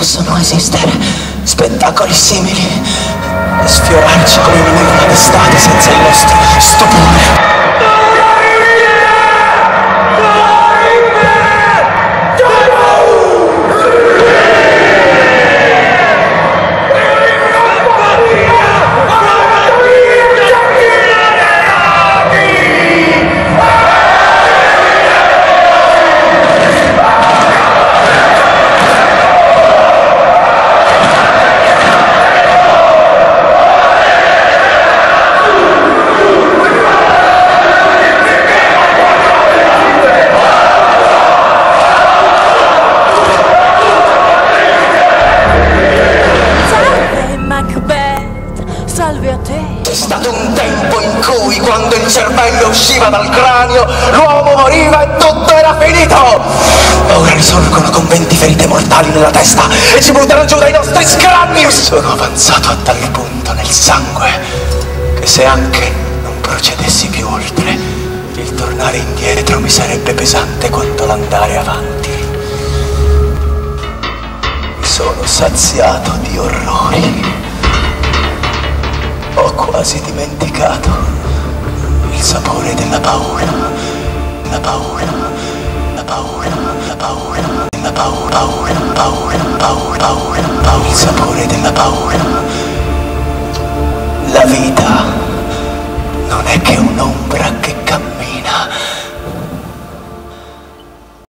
possono esistere spettacoli simili e sfiorarci come una nuvola d'estate senza il nostro stupore. C'è stato un tempo in cui, quando il cervello usciva dal cranio, l'uomo moriva e tutto era finito! Ora risorgono con 20 ferite mortali nella testa e ci buttano giù dai nostri scranni! Sono avanzato a tal punto nel sangue che se anche non procedessi più oltre, il tornare indietro mi sarebbe pesante quanto l'andare avanti. Mi sono saziato di orrori. Ho quasi dimenticato il sapore della paura, la paura, la paura, la paura, la paura, paura, paura, paura, paura, paura, il sapore della paura. La vita non è che un'ombra che cammina.